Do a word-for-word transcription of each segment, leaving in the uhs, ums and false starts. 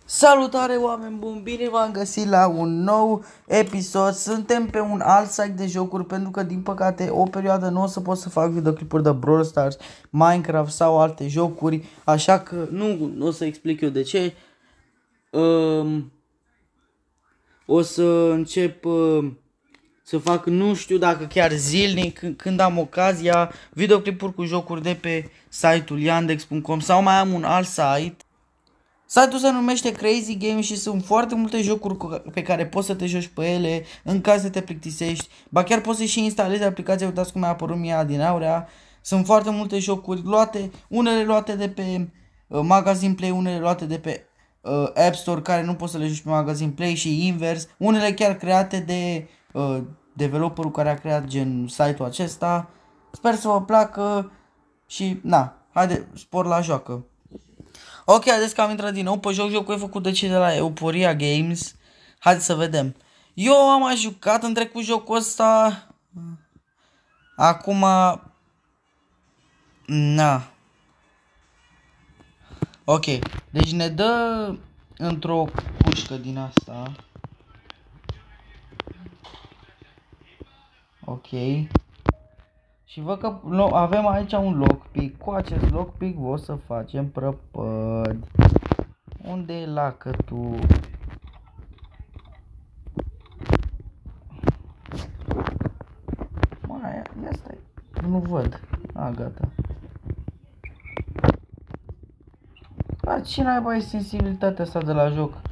Salutare oameni buni, bine v-am găsit la un nou episod. Suntem pe un alt site de jocuri pentru că din păcate o perioadă nu o să pot să fac videoclipuri de Brawl Stars, Minecraft sau alte jocuri. Așa că nu, nu o să explic eu de ce. Um, o să încep uh, să fac, nu știu dacă chiar zilnic, când am ocazia, videoclipuri cu jocuri de pe site-ul yandex punct com sau mai am un alt site. Site-ul se numește Crazy Games și sunt foarte multe jocuri pe care poți să te joci pe ele în caz să te plictisești. Ba chiar poți să și instalezi aplicația, uitați cum mi-a apărut mie din aurea. Sunt foarte multe jocuri luate, unele luate de pe uh, Magazine Play, unele luate de pe uh, App Store care nu poți să le joci pe Magazine Play și invers. Unele chiar create de uh, developerul care a creat gen site-ul acesta. Sper să vă placă și na, haide, spor la joacă. Ok, haideți că am intrat din nou pe joc, jocul e făcut de cei de la Euphoria Games. Haideți să vedem. Eu am mai jucat în trecut jocul ăsta. Acum... Na. Ok, deci ne dă într-o cușcă din asta. Ok. Și văd că avem aici un lockpick. Cu acest lockpick o să facem prăpădi. Unde e lacătul? Mai, ia stai. Nu văd. A, gata. A, ce naiba e sensibilitatea asta de la joc?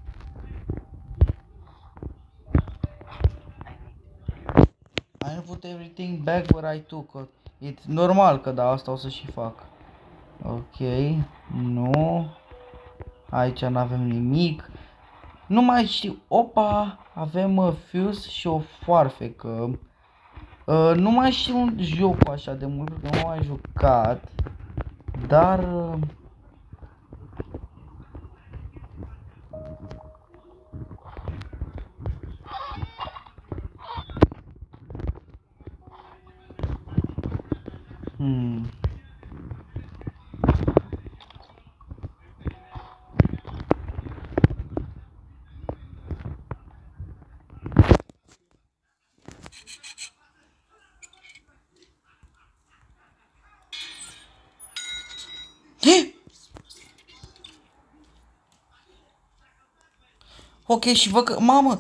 I put everything back where I took it. Normal că da, asta o să și fac. Ok, nu. Aici nu avem nimic. Nu mai știu. Opa, avem uh, fuse și o foarfecă. Uh, nu mai știu un joc așa de mult, pentru că nu am mai jucat. Dar... Uh, Hmm. Ok, și văd că... Mamă!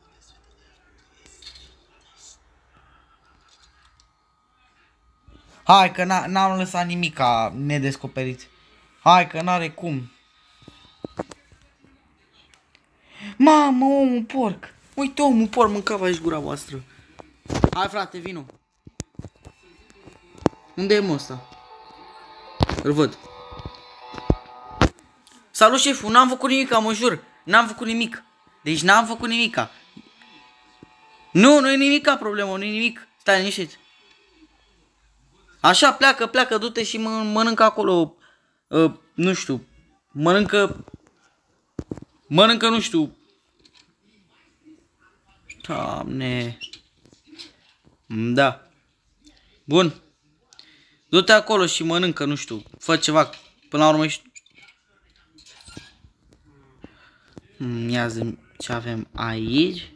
Hai că n-am lăsat nimica nedescoperit. Hai că n-are cum. Mamă, omul porc! Uite, omul porc, mâncava și gura voastră. Hai frate, vino. Unde e mă ăsta? Îl văd. Salut șeful, n-am făcut nimica, mă jur. N-am făcut nimic. Deci n-am făcut nimica. Nu, nu e nimica problemă, nu e nimic. Stai liniștit. Așa, pleacă, pleacă, du-te și mănâncă acolo. Uh, nu știu. Mănâncă... Mănâncă, nu știu. Doamne. Da. Bun. Du-te acolo și mănâncă, nu știu. Fă ceva. Până la urmă ești... Ia zi ce avem aici.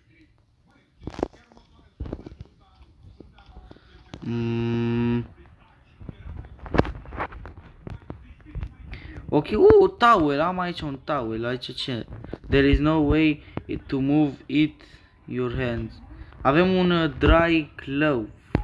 Mm. Ok, uh, towel, am aici un towel, aici ce? There is no way to move it your hands. Avem un uh, dry glove.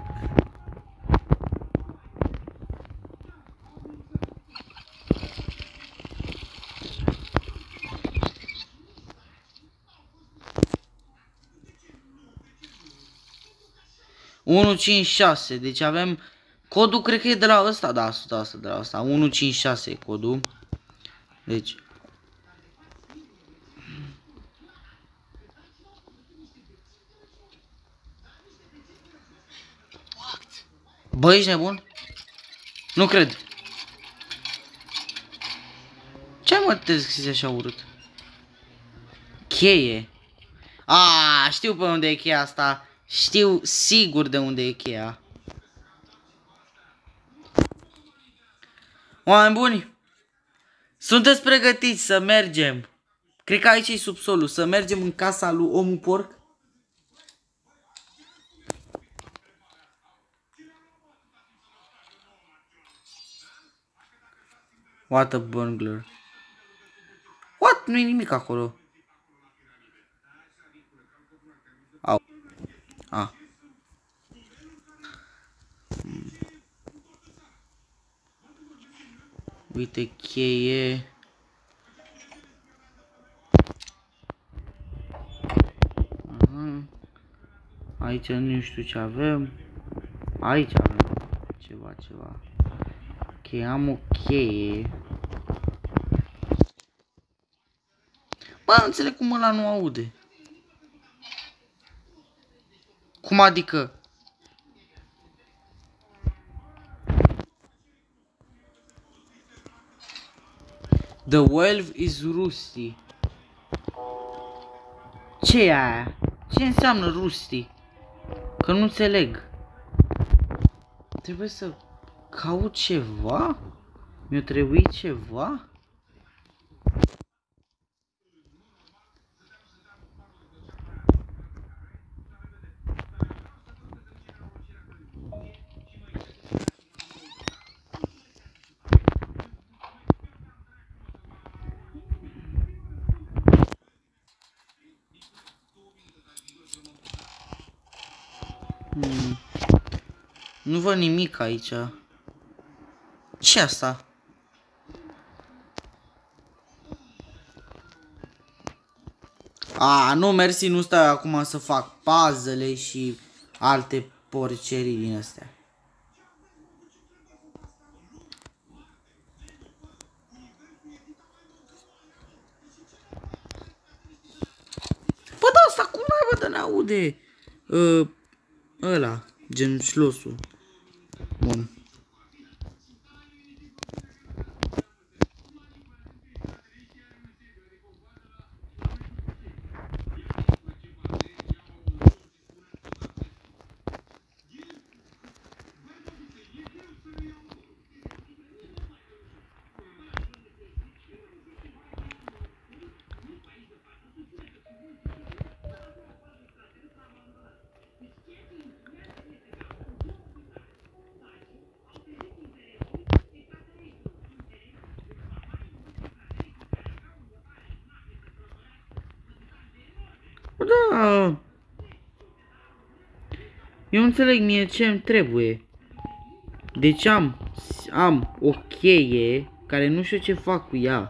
unu cinci șase, deci avem codul, cred că e de la ăsta, da, o sută la sută de la ăsta, unu cinci șase e codul. Deci bă, ești nebun? Nu cred. Ce mă te scris așa urât? Cheie. A, știu pe unde e cheia asta. Știu sigur de unde e cheia. Oameni buni, Sunteți pregătiți să mergem? Cred că aici e subsolul. Să mergem în casa lui omul porc? What a bungler. What? Nu-i nimic acolo. Au. A. Hmm. Uite cheie. Aha. Aici nu știu ce avem. Aici avem ceva, ceva. Ok, am o cheie. Bă, nu înțeleg cum ăla nu aude. Cum adică? The valve is rusty. Ce e aia? Ce înseamnă rusty? Că nu înțeleg. Trebuie să caut ceva? Mi-a trebuit ceva? Hmm. Nu văd nimic aici. Ce asta? A, nu, mersi, nu stau acum să fac puzzle și alte porcerii din astea. Bă, da, asta cum n-ai, bă, de n-aude? Uh, ăla, gen șlosul. Bun. Da. Eu înțeleg mie ce îmi trebuie. Deci am, am o cheie care nu știu ce fac cu ea.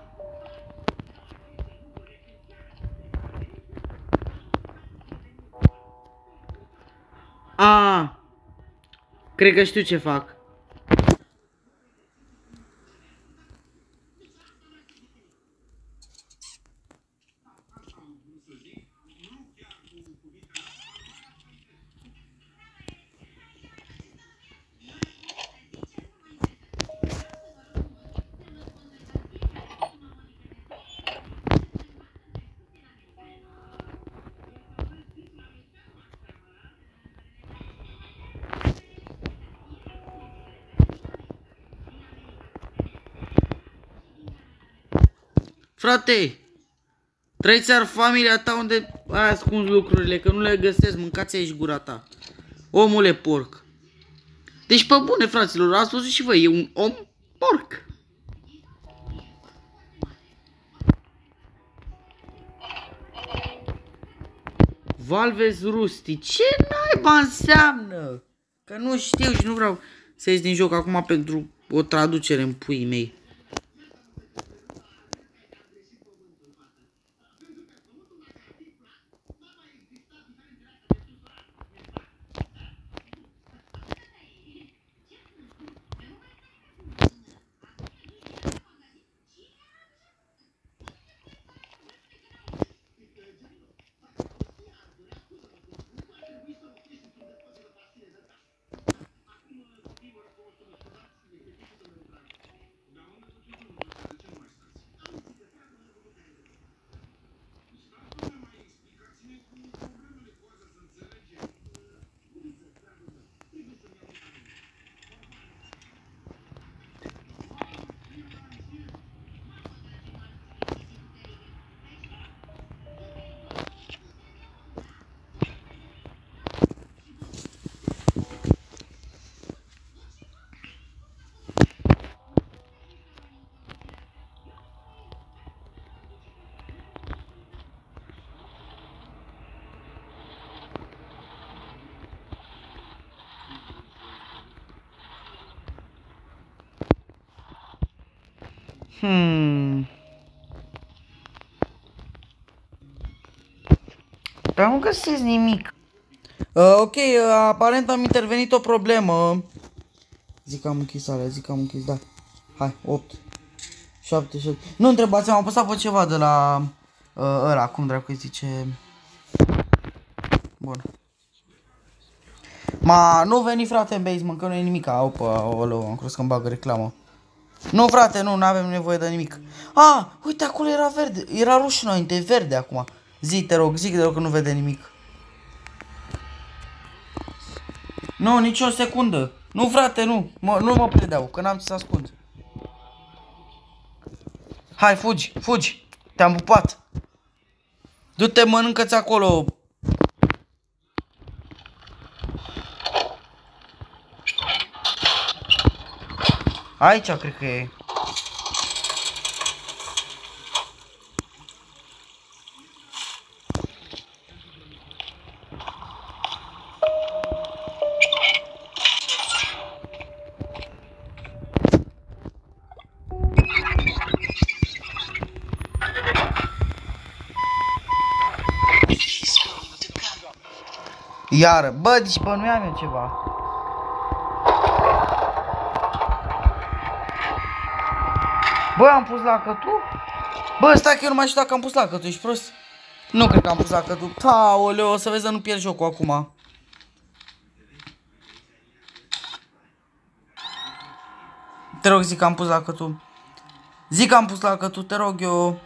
A, cred că știu ce fac. Frate, trăiți ar familia ta unde ai ascuns lucrurile, că nu le găsesc, mâncați aici gura ta. Omule porc. Deci pe bune, fraților, ați văzut și voi, e un om porc. Valves Rusty, ce naiba înseamnă? Că nu știu și nu vreau să ies din joc acum pentru o traducere în puii mei. Hmm. Dar nu găsesc nimic. Uh, ok, uh, aparent am intervenit o problemă. Zic că am închis alea, zic că am închis, da. Hai, opt, șapte, șapte. Nu întrebați, am apăsat pe ceva de la uh, ăla, cum dracu îi zice. Bun. Ma, nu veni frate în basement, că nu e nimic. Opa, oleu, am crezut că îmi bagă reclamă. Nu frate, nu, n-avem nevoie de nimic. Ah, uite, acolo era verde, era roșu înainte, e verde acum. Zi, te rog, zi, te rog că nu vede nimic. Nu, nici o secundă. Nu frate, nu, mă, nu mă predeau, că n-am ce să ascund. Hai, fugi, fugi, te-am pupat. Du-te, mănâncă-ți acolo. Aici cred că e. Iară, bă, deci bănuiam eu ceva. Bă, am pus lacătul? Bă, stai că eu nu mai știu dacă am pus lacătul, ești prost? Nu cred că am pus lacătul. Aoleu, o să vezi să nu pierd jocul acum. Te rog, zic că am pus lacătul. Zic că am pus lacătul, te rog eu.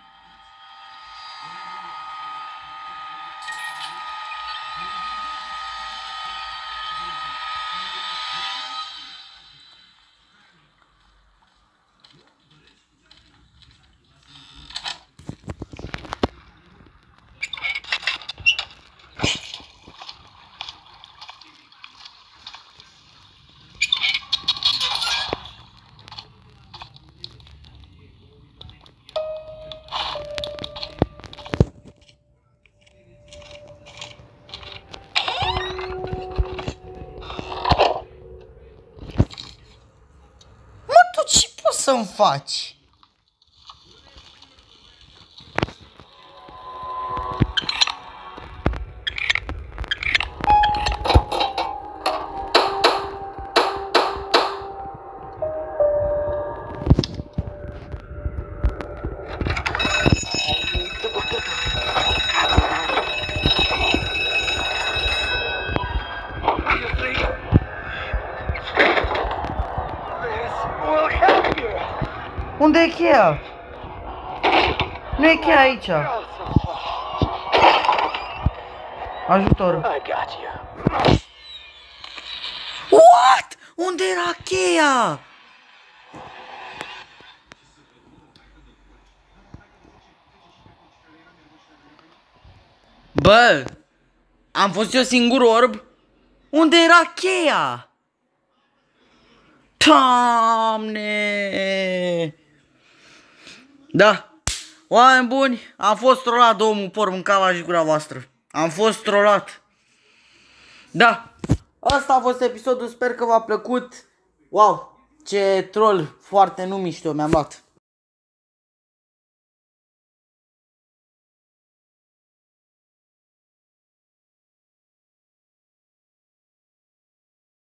Să-mi faci? Unde e cheia? Nu e cheia aici. Ajutor. What? Unde era cheia? Bă, am fost eu singur orb? Unde era cheia? Doamne! Da, oameni buni, am fost trolat, domnul porc, mâncava și gura voastră. Am fost trolat. Da, asta a fost episodul, sper că v-a plăcut. Wow, ce troll foarte nu mișto mi-am luat.